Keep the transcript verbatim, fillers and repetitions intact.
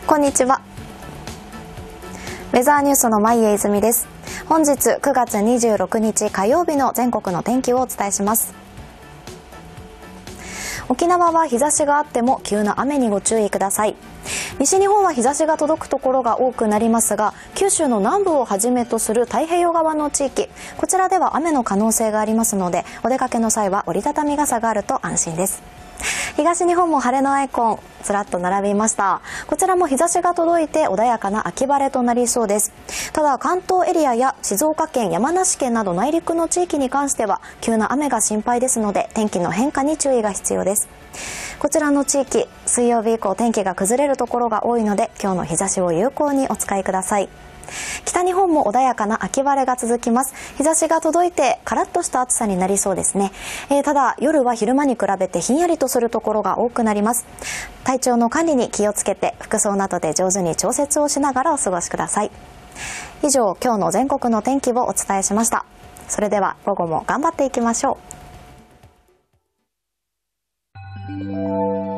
こんにちは。ウェザーニュースの前江泉です。本日くがつにじゅうろくにち火曜日の全国の天気をお伝えします。沖縄は日差しがあっても急な雨にご注意ください。西日本は日差しが届くところが多くなりますが、九州の南部をはじめとする太平洋側の地域、こちらでは雨の可能性がありますので、お出かけの際は折りたたみ傘があると安心です。東日本も晴れのアイコンずらっと並びました。こちらも日差しが届いて穏やかな秋晴れとなりそうです。ただ関東エリアや静岡県、山梨県など内陸の地域に関しては急な雨が心配ですので、天気の変化に注意が必要です。こちらの地域、水曜日以降天気が崩れるところが多いので、今日の日差しを有効にお使いください。北日本も穏やかな秋晴れが続きます。日差しが届いてカラッとした暑さになりそうですね。えー、ただ夜は昼間に比べてひんやりとするところが多くなります。体調の管理に気をつけて、服装などで上手に調節をしながらお過ごしください。以上、今日の全国の天気をお伝えしました。それでは午後も頑張っていきましょう。